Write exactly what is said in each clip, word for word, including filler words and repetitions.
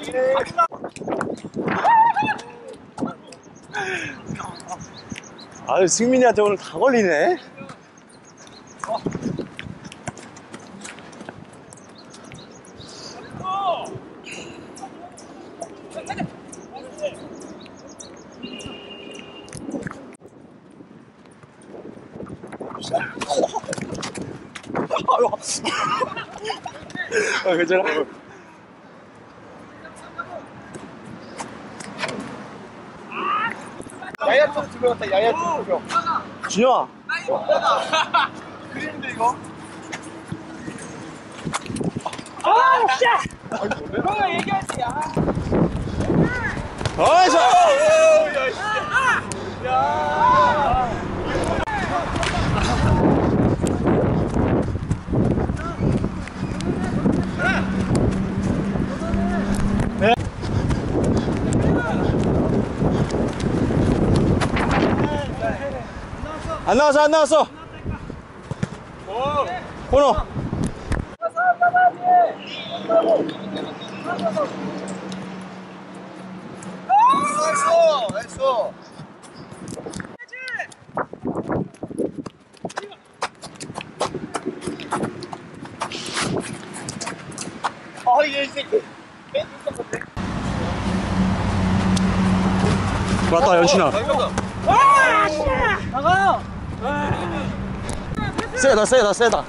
아유, 승민이한테 오늘 다 걸리네. 아, 괜찮아. 야야 쪽 두 명 왔다. 야야 쪽 두 명. 준영아. 그림인데 이거. 아, 씨! 너가 얘기하지, 야. 어이, 저! 야, 씨. 야. 네. 안 나왔어, 안 나왔어. 코너. 나이스, 나이스. 아, 얘 새끼. 맞다, 연춘아. 아, 씨! 나가요! 세다, 세다, 세다.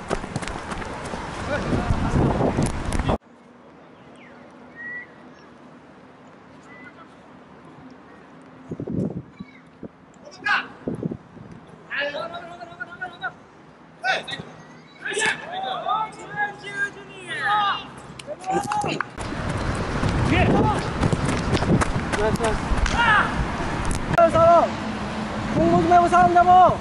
사람! 공부 좀 해보 사람 잡아!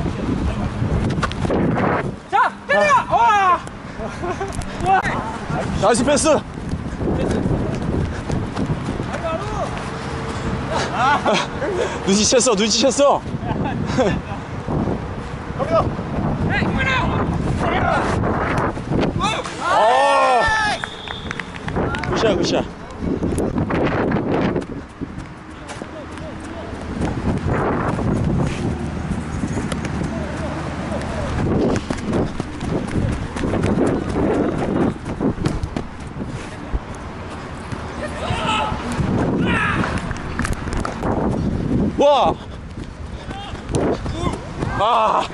자! 때려! 와! 와! 나이스 패스. 눈치챘어, 눈치챘어. 아, 굿샷, 굿샷. 와! 아!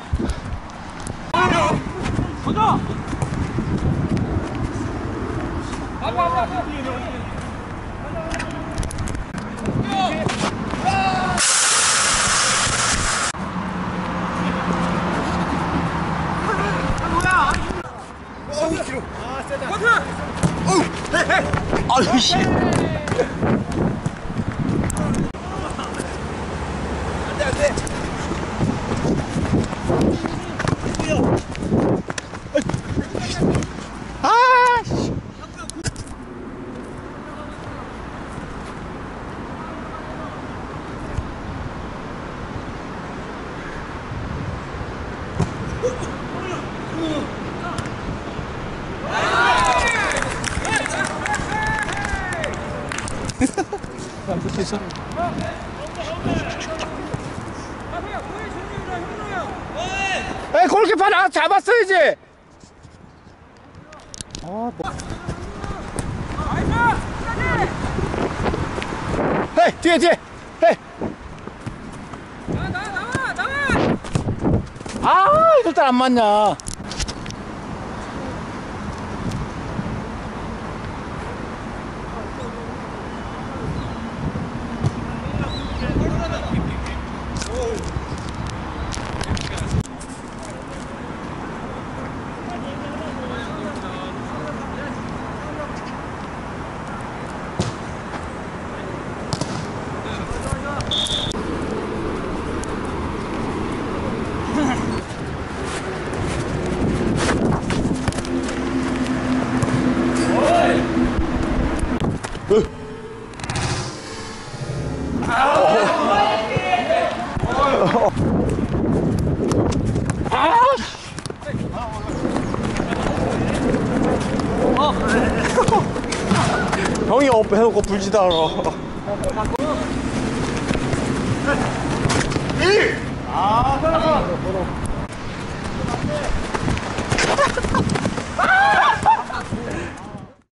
가자! 앞에, 앞에, 앞에! 아유, 씨. 아, 씨. 에이, 골키퍼 나 잡았어야지. 아, 뭐. 헤이, 뒤에, 뒤에. 헤이. 나와, 나와, 나와! 아, 이럴 때 안 맞냐. 형이 형이 업 해놓고 불지도 않아. 아,